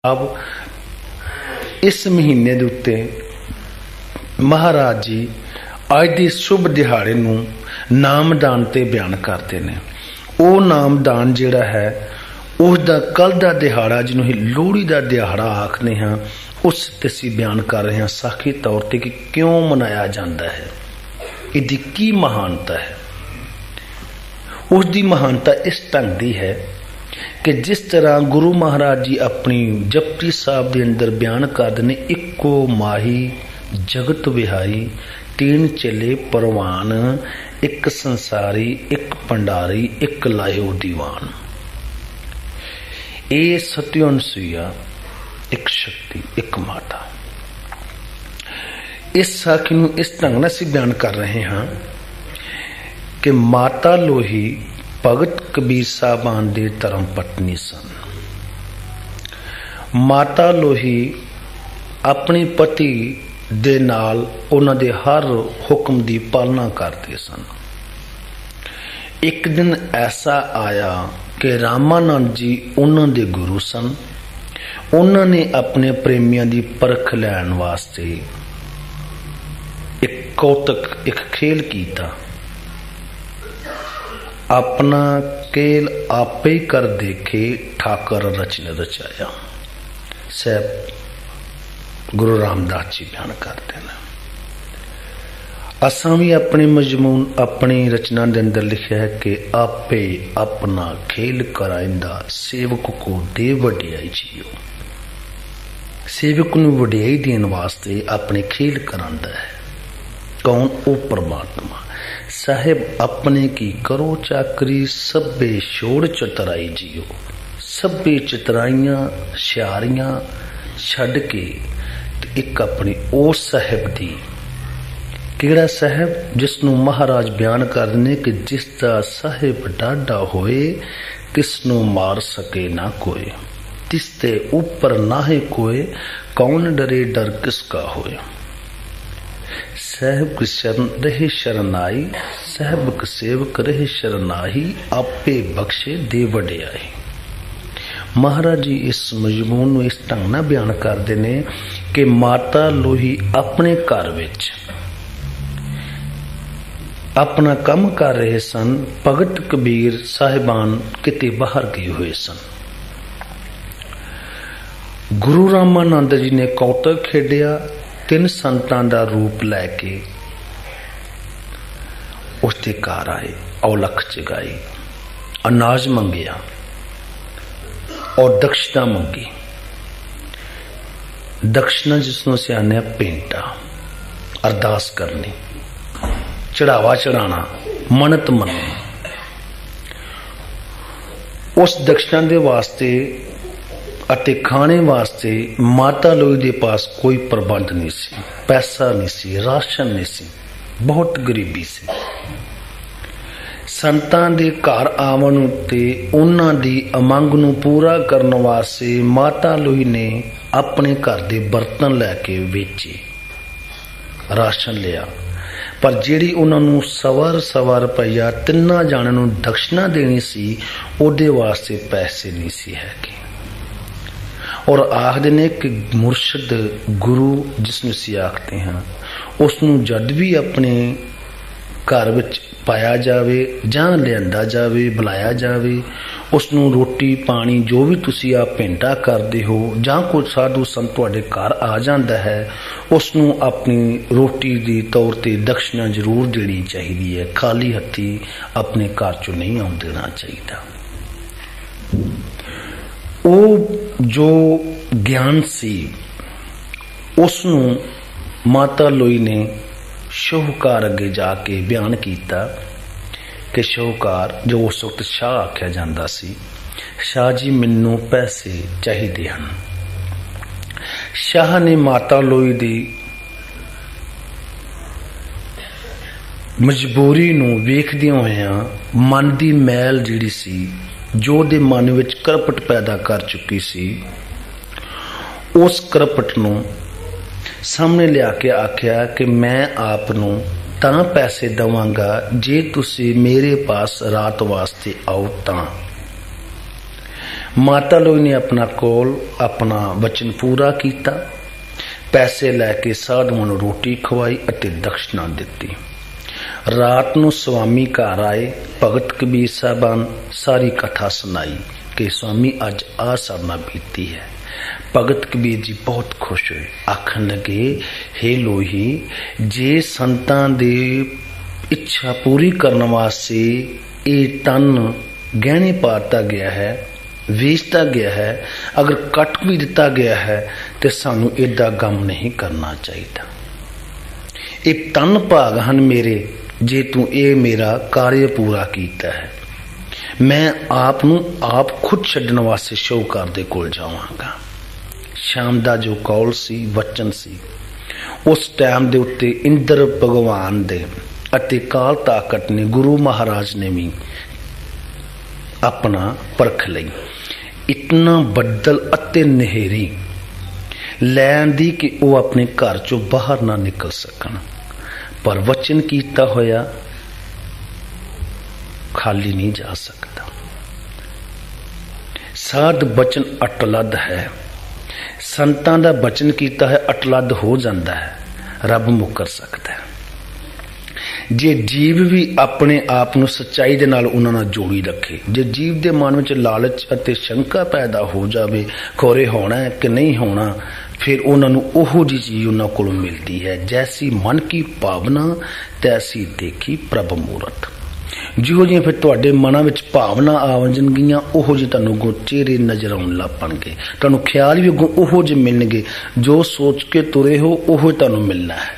अब इस महीने ਦੇ ਉੱਤੇ ਮਹਾਰਾਜ ਜੀ ਅੱਜ ਦੀ शुभ ਦਿਹਾੜੇ ਨੂੰ ਨਾਮਦਾਨ ਤੇ ਬਿਆਨ ਕਰਦੇ ਨੇ। ਉਹ ਨਾਮਦਾਨ ਜਿਹੜਾ ਹੈ ਉਸ ਦਾ ਕੱਲ ਦਾ ਦਿਹਾੜਾ ਜਿਹਨੂੰ ਹੀ ਲੋਹੜੀ ਦਾ ਦਿਹਾੜਾ ਆਖਦੇ ਹਾਂ, ਉਸ ਤੇ ਅਸੀਂ ਬਿਆਨ ਕਰ ਰਹੇ ਹਾਂ ਸਾਖੀ ਤੌਰ ਤੇ ਕਿ ਕਿਉਂ ਮਨਾਇਆ ਜਾਂਦਾ ਹੈ, ਇਹਦੀ ਕੀ ਮਹਾਨਤਾ ਹੈ। ਉਸ ਦੀ ਮਹਾਨਤਾ ਇਸ ਢੰਗ ਦੀ ਹੈ कि जिस तरह गुरु महाराज जी अपनी जपजी साहब के अंदर बयान करते हैं, इको माही जगत विहारी, तीन चेले परवान, एक संसारी, एक भंडारी, एक लायो दीवान। ये सत्यो अनसुईया, एक शक्ति, एक माता। इस साखी नूं इस ढंग नाल असीं बयान कर रहे हैं कि माता लोही भगत कबीर साहबान दे धर्म पत्नी सन। माता लोही अपने पति दे नाल उन्हां दे हर हुक्म दी पालना करते सन। एक दिन ऐसा आया कि रामानंद जी उन्हां दे गुरु सन। उन्हां ने अपने प्रेमियां दी परख लैण वास्ते एक कौतक, एक खेल कीता। अपना खेल आपे कर देखे, ठाकर रचन रचाया। साहब गुरु रामदास जी बयान करते हैं। असां भी अपने मजमून अपनी रचना के अंदर लिखा है कि आपे अपना खेल कराइंदा, सेवक को दे वडियाई जियो। सेवक नूं वडियाई देने वास्ते अपने खेल करांदा है। कौन? ओ परमात्मा। साहेब अपने की करो चाकरी, सभे छोड़ चतराई जियो। सभे चतराइयां शारियां छड़ के एक अपनी ओ साहेब दी। केड़ा साहेब? जिसनों महाराज बयान करने कि जिसदा साहेब डाढ़ा होए, तिसनों मार सके ना कोई। तिसते ऊपर नाहे कोई, कौन डरे डर किसका होए। साहब की शरण रहे शरनाई, साहब के सेवक रहे शरनाही, आपे बख्शे दे वडियाई। महाराज जी इस मजमून इस ढंग नाल बयान करते ने कि माता लोही अपने घर विच अपना काम कर रहे सन। भगत कबीर साहिबान किते बाहर गए हुए सन। गुरु रामानंद जी ने कौतक खेडिया, तीन संतां दा रूप लैके उसके घर आए, औलख जगाई, अनाज मंगिया और दक्षिणा मंगी। दक्षिणा जिसनों सियाने पेंटा, अरदास करनी, चढ़ावा चढ़ाना, मन्नत मननी। उस दक्षिणा दे वास्ते अते खाने वास्ते माता लोई दे पास कोई प्रबंध नहीं सी, पैसा नहीं सी, राशन नहीं सी, बहुत गरीबी सी। संतां दे घर आवन उत्ते उन्हां दी अमंग नूं पूरा करन वास्ते माता लोई ने अपने घर दे बर्तन लैके वेचे, राशन लिया। पर जिहड़ी उन्हां नूं सवा रुपया तिन्नां जाणिਆਂ नूं दक्षिणा देनी सी, उहदे वास्ते पैसे नहीं सी हैगे। और आखते ने कि मुर्शद गुरु जिसनूं असीं आखते हैं, उसनूं जद भी अपने घर विच पाया जावे जां लिआंदा जावे, बुलाया जावे, उसनूं रोटी पानी जो भी तुसीं आ भेंटा करदे हो जां कोई साधु संत तुहाडे घर आ जांदा है, उसनूं अपनी रोटी दी तौर ते दक्षिणा जरूर देनी चाहिदी है। खाली हत्थी अपने घर चों नहीं आउण देना चाहिदा। ਉਹ जो ज्ञान सी उसनूं माता लोई ने शाहूकार अगे जाके बयान किया कि शाहूकार, जो उस वक्त शाह आख्या जाता सी, शाह जी मैनू पैसे चाहिए हैं। शाह ने माता लोई दी मजबूरी नूं वेखदियां होइयां मन दी मैल जिहड़ी सी, जो दे मन विच करपट पैदा कर चुकी सी, उस करपट नूं सामने लिया के आख्या कि मैं आप नूं तां पैसे दवांगा जे तुसी मेरे पास रात वास्ते आओ तां। माता लोई ने अपना कोल अपना वचन पूरा किया। पैसे लैके साधुओं नूं रोटी खवाई अते दक्षिणा दिती। रात नूं स्वामी घर आए। भगत कबीर साहबान सारी कथा सुनाई कि स्वामी अज आ साडे बीती है। भगत कबीर जी बहुत खुश हुए। आखन लगे, हे लोही, जे संतां दे इच्छा पूरी करने वास्ते ये तन गहने पाता गया है, वेचता गया है, अगर कट भी दिता गया है तो सानू एडा गम नहीं करना चाहिए। ये तन भाग हन मेरे, जे तू ये मेरा कार्य पूरा किया है। मैं आप खुद छड्डण वास्ते शाहूकार दे कोल जावांगा। शाम दा जो कौल सी, वचन सी, उस टाइम दे उत्ते इंद्र भगवान दे अते काल ताकत ने, गुरु महाराज ने भी अपना परख लई। इतना बदल अते नहेरी लैन दी कि वो अपने घर चों बाहर ना निकल सकन, पर वचन कीता होया खाली नहीं जा सकता। साध बचन अटलद है। संतां दा बचन कीता है अटलद हो जाता है, रब मुकर सकता है। जे जीव भी अपने आप नूं सच्चाई दे नाल उन्हां नाल जोड़ी रखे। जे जीव दे मन विच लालच अते शंका पैदा हो जावे खोरे होना है कि नहीं होना, फिर उन्हां नूं ओहो जी चीज उन्हां कोलों मिलती है। जैसी मन की भावना तैसी देखी प्रभ मूरत। जिहो जिहियां फिर तुहाडे मनां विच भावना आवणगीਆਂ ओहो जी तुहानूं अगों चेहरे नज़र आउण लग पणगे। तुहानूं ख्याल भी अगों ओहो जे मिलणगे। जो सोच के तुरे हो ओहो तुहानूं मिलना है।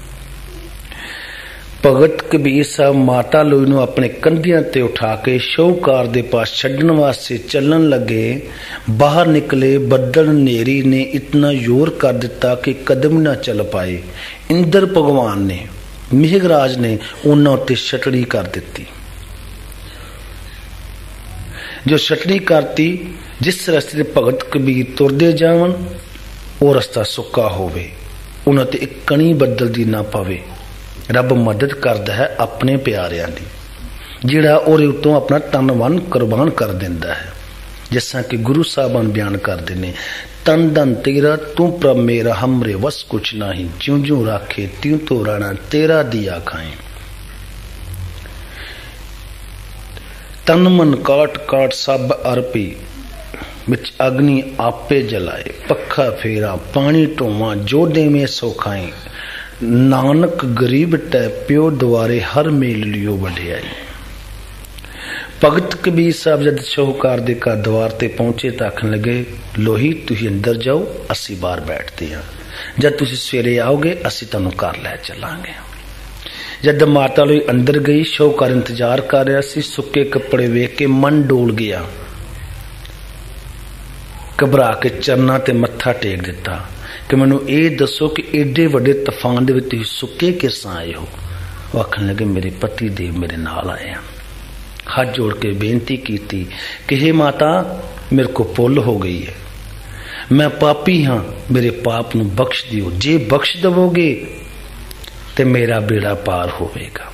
भगत कबीर साहब माता लोई नूं अपने कंधियां ते उठा के शाहूकार दे पास छड्डण वास्ते चलन लगे। बाहर निकले, बदल नेरी ने इतना जोर कर दिता कि कदम ना चल पाए। इंद्र भगवान ने, मेघराज ने उन्हां उत्ते छटड़ी कर दिती। जो छटड़ी करती, जिस रस्ते ते भगत कबीर तुरदे जावन वो रस्ता सुक्का होवे, उन्हां ते एक कणी बदल दी ना पवे। रब मदद करता है अपने प्यारियां दी, जिहड़ा ओहदे उत्तों अपना तन वन कुर्बान कर दिंदा है। जिस कि गुरु साहबान बयान करते ने, तन धन तेरा तू प्रभ मेरा, हमरे वस कुछ नहीं, ज्यों ज्यों राखे त्यों तो राणा तेरा दिया खाए। तन मन काट काट सब अर्पी, बिच अग्नि आपे जलाए। पखा फेरा पानी ढोवा, जो देवे सो खाए। नानक गरीब तै प्यो द्वारे, हर मेल लियो वडियाई। भगत कबीर साहब जब शाहूकार दे घर द्वार ते पहुंचे तो आखन लगे, लोही तुसीं अंदर जाओ, असीं बाहर बैठते हैं। जब तुसीं सवेरे आओगे असीं तुहानूं घर लै चलांगे। जब माता लोई अंदर गई, शाहूकार इंतजार कर रहा सी। सुक्के कपड़े वेख के मन डोल गया। घबरा के चरना ते मत्था टेक दिता कि मैनू ये दसो कि एडे वड्डे तूफान दे विच तुसीं सुक्के किस आए हो। वो आखन लगे, मेरे पति देव मेरे नाल आए हैं। हाथ जोड़ के बेनती की कि हे माता, मेरे को भुल हो गई है, मैं पापी हाँ, मेरे पाप नूं बख्श दियो। जे बख्श दवोगे तो मेरा बेड़ा पार होवेगा।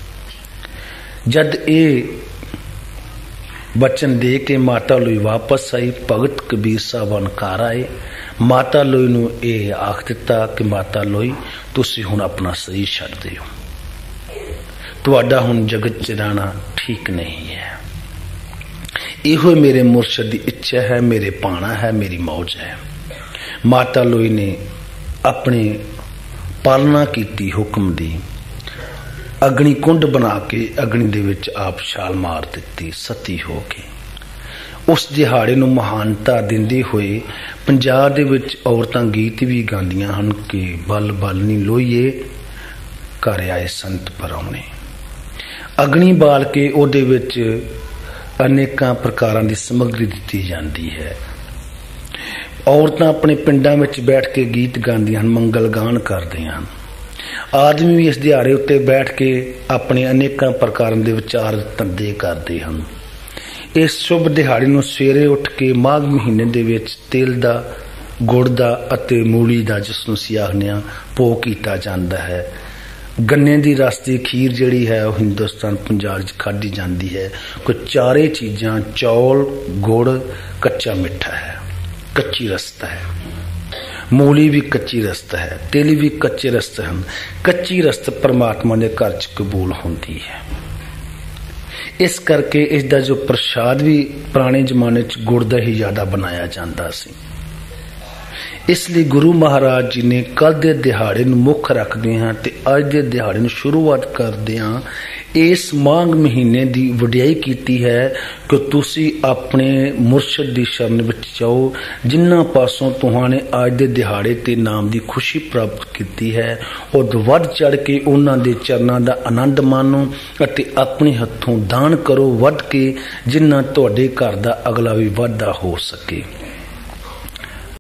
जद ये बचन दे के माता लोई वापस आई, भगत कबीर साहबान घर आए। माता लोई नूं ये आख दिता कि माता लोई, तुसीं हुण अपना शरीर छड्ड दिओ, तुहाडा हुण जगत च रहना ठीक नहीं है। इहो मेरे मुर्शद की इच्छा है, मेरे पाना है, मेरी मौज है। माता लोई ने अपनी पालना की हुक्म दी। अग्नि कुंड बना के अग्नि दे विच आप छाल मार दिती, सती हो के। उस दिहाड़े नूं महानता दिंदे होए पंजाब दे विच औरतां गीत भी गांदियां हन कि बल बल नी लोईए, घर आए संत परौणे। अग्नि बाल के ओदे विच अनेकां प्रकारां दी समग्री दिती जांदी है। औरतां अपने पिंडां विच बैठ के गीत गांदियां हन, मंगल गान करदियां हन। आदमी भी इस दिहाड़े उत्ते बैठ के अपने अनेकां प्रकारां दे विचार धंधे करदे हन। इस शुभ दिहाड़े नूं सवेरे उठ के माघ महीने दे विच तेल दा, गुड़ दा अते मूली दा, जिस नूं असीं आखदे हां, भोग कीता जांदा है। गन्ने की रस की खीर जिहड़ी है वो हिंदुस्तान पंजाब च खाधी जाती है। कोई चारे चीज़ां चौल गुड़ कच्चा मिठा है, कच्ची रस्ता है, मूली भी कच्ची रस्त है, तिल भी कच्चे रस्त हैं। कच्ची रस्त परमात्मा के घर च कबूल होती है। इस करके इसका जो प्रसाद भी पुराने जमाने च गुड़ का ही ज़्यादा बनाया जाता सी। इसलिए गुरु महाराज जी ने कल के दिहाड़े मुख रखते हैं तो अज के दिहाड़े शुरुआत करदे इस माघ महीने की वडियाई की है कि तुसी अपने मुर्शद की शरण विच जाओ, जिन्हां पासों तुहाने अज के दिहाड़े ते नाम की खुशी प्राप्त की है और वध चढ़ के उन्हां दे चरनां दा आनंद मानो अते अपने हथों दान करो वध के, जिन्ना तुहाडे घर दा अगला भी वाधा हो सके।